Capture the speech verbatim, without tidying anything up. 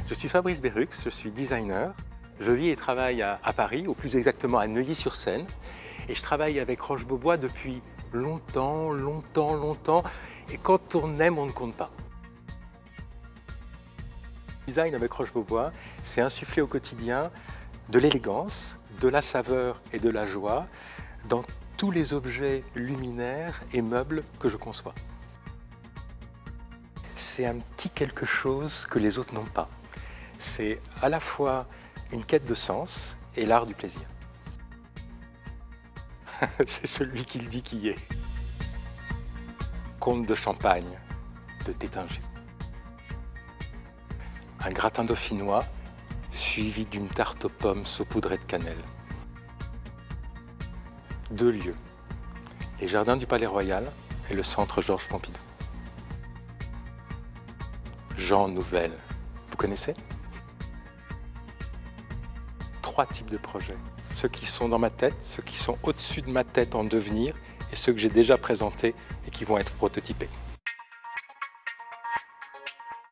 Je suis Fabrice Berrux, je suis designer. Je vis et travaille à, à Paris, ou plus exactement à Neuilly-sur-Seine. Et je travaille avec Roche-Beaubois depuis longtemps, longtemps, longtemps. Et quand on aime, on ne compte pas. Le design avec Roche-Beaubois, c'est insuffler au quotidien de l'élégance, de la saveur et de la joie dans tous les objets luminaires et meubles que je conçois. C'est un petit quelque chose que les autres n'ont pas. C'est à la fois une quête de sens et l'art du plaisir. C'est celui qui le dit qui est. Comte de Champagne, de Tétinger. Un gratin dauphinois suivi d'une tarte aux pommes saupoudrée de cannelle. Deux lieux, les jardins du Palais Royal et le centre Georges Pompidou. Jean Nouvel, vous connaissez? Trois types de projets. Ceux qui sont dans ma tête, ceux qui sont au-dessus de ma tête en devenir et ceux que j'ai déjà présentés et qui vont être prototypés.